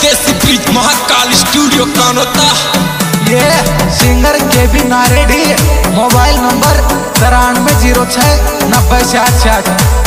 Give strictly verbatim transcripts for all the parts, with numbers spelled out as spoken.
देसी bridge Mahakal studio कौन होता। ये सिंगर के भी नारेडी, मोबाइल नंबर तिरानवे जीरो छः नब्बे साठ साठ।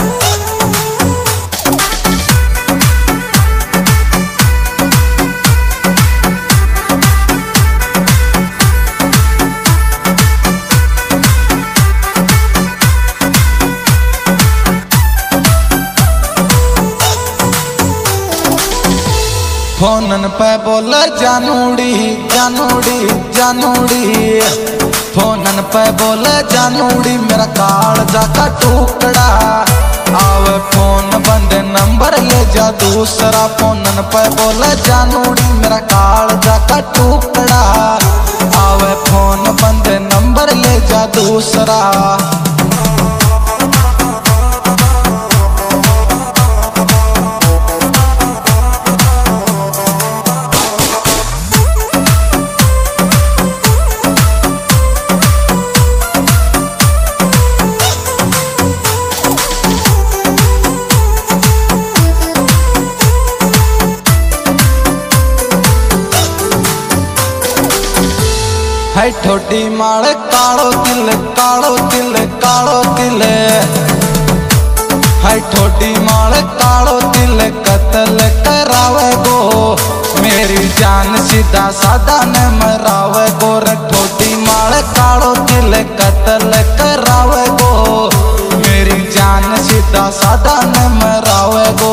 फोनन पे बोल जानूड़ी जानूड़ी जानूड़ी, फोनन पे बोल जानूड़ी मेरा कालजा का टुकड़ा। आवे फोन बंद नंबर ले जा दूसरा, फोनन पे बोल जानूड़ी मेरा कालजा का टुकड़ा। आवे फोन बंद नंबर ले जा दूसरा। है ठोडी माल कालो तिल कालो तिल कालो तिल, है ठोडी माल कालो तिल कत्ल करावे गो। मेरी जान सीधा साधा न मरावे गो। ठोडी माल कालो तिल कत्ल करावे गो। मेरी जान सीधा साधा न मरावे गो।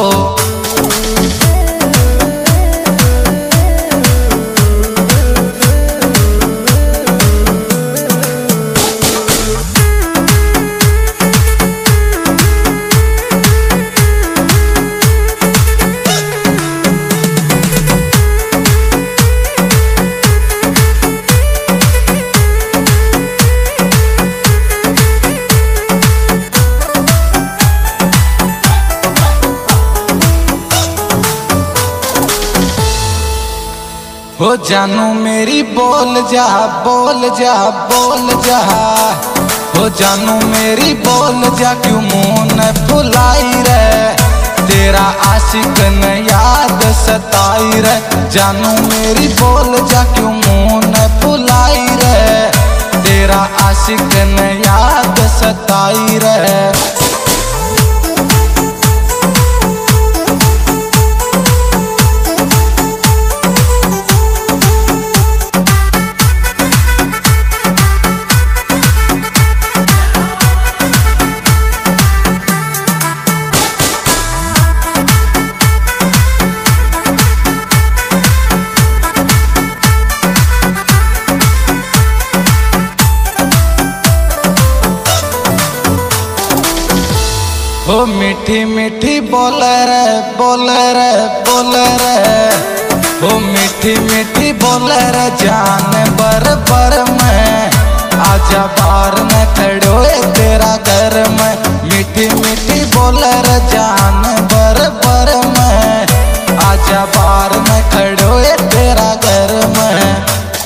हो जानू मेरी बोल जा बोल जा बोल जा, हो जानू मेरी बोल जा क्यों मुँह न फुलाई रे। तेरा आशिक न याद सताई रे। जानू मेरी बोल जा क्यों मुँह न फुलाई रे। तेरा आशिक न याद सताई रे। हो मीठी मीठी बोल रे बोल रे बोल रे, हो मीठी मीठी बोल रे जान बर बर में। आजा बार में खड़ो तेरा घर में। मीठी मीठी बोल रे जान बर बर में। आजा बार में खड़ो तेरा घर में।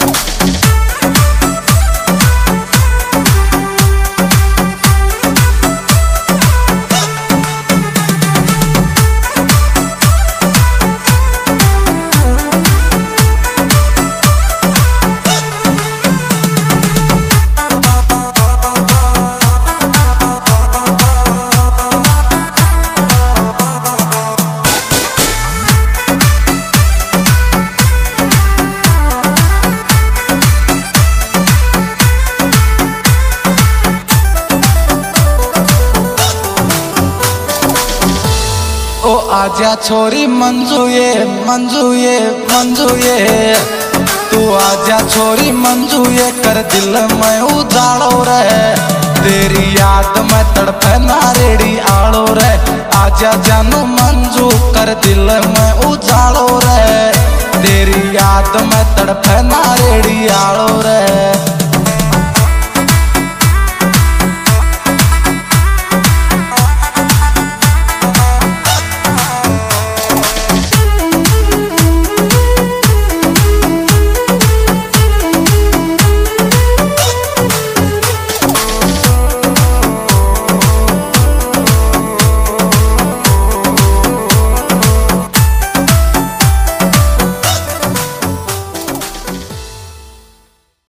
ओ आजा छोरी मंजू ये मंजू ये मंजू ये, तू आजा छोरी मंजू ये कर दिल में उजाड़ो रे। तेरी याद में तड़पे नारेड़ी आड़ो रे। आजा जानू मंजू कर दिल में उजाड़ो रे। तेरी याद में तड़पे नारेड़ी आड़ो रे।